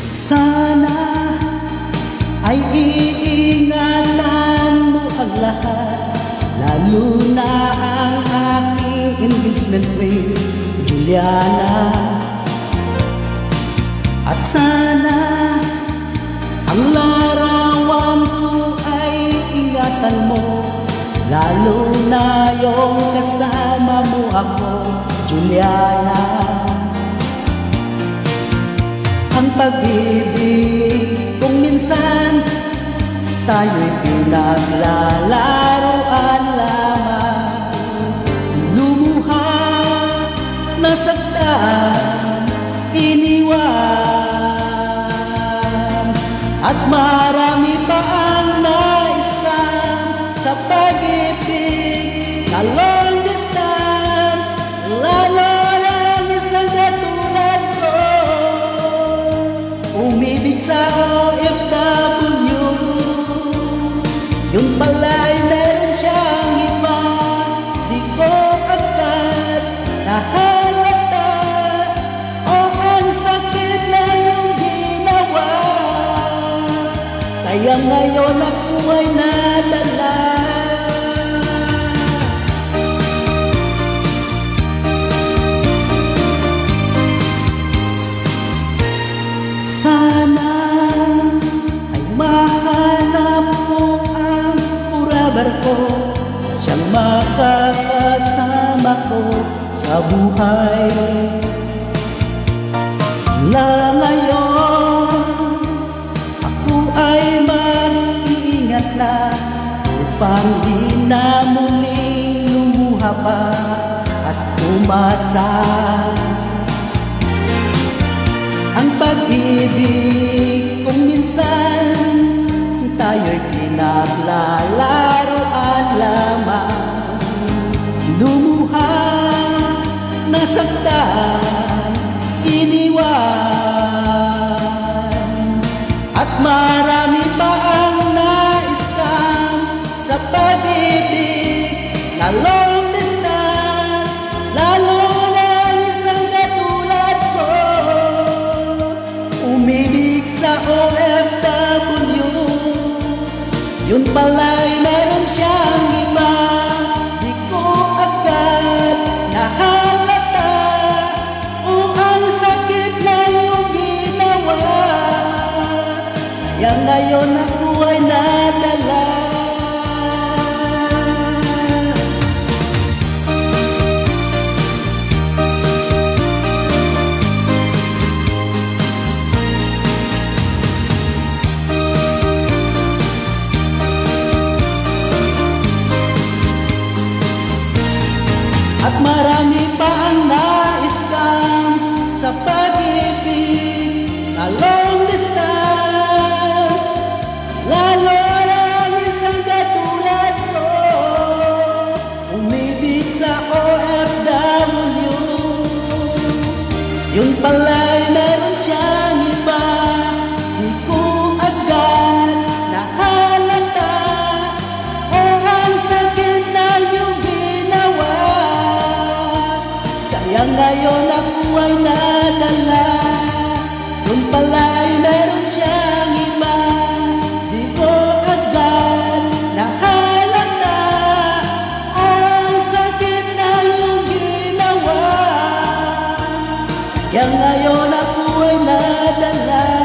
Sana ay iingatan mo ang lahat, lalo na ang aking engagement ring, Juliana. At sana ang larawan ko ay ingatan mo, lalo na yung kasama mo ako, Juliana. Ang pag-ibig kung minsan tayo'y pinaglalaroan lamang, lumuha, nasaktan, iniwan, at marami pa ang nais ka sa pag-ibig na long distance, lalo na isang katulad ko, umibig sa OFW. Yun pala'y meron siyang iba, di ko agad nahalata. O ang sakit na iyong ginawa, kaya ngayon ako ay nadala. Sana ay mahanap mo ang forever ko, na siyang makakasama ko sa buhay. Na ngayon ako ay mag-iingat na upang di na muling lumuha pa at umasa. Ang pag-ibig kung minsan tayo'y pinaglalaroan lamang, lumuha, nasaktan, iniwan, at marami pa ang nais kang sa pag-ibig na long distance, lalo na isang katulad ko, umibig sa OFW. Yun pala'y meron siyang iba, di ko agad nahalata. O ang sakit na iyong ginawa, kaya ngayon ako ay nadala. At marami pa ang nais kang sa pag-ibig na long distance, lalo na isang katulad ko, umibig sa OFW. Yun pala'y meron siyang iba, di ko agad nahalata. O ang sakit na iyong ginawa, kaya ngayon ako ay nadala. Yun pala'y meron siyang iba, di ko agad nahalata. Ang sakit na iyong ginawa, kaya ngayon ako ay nadala.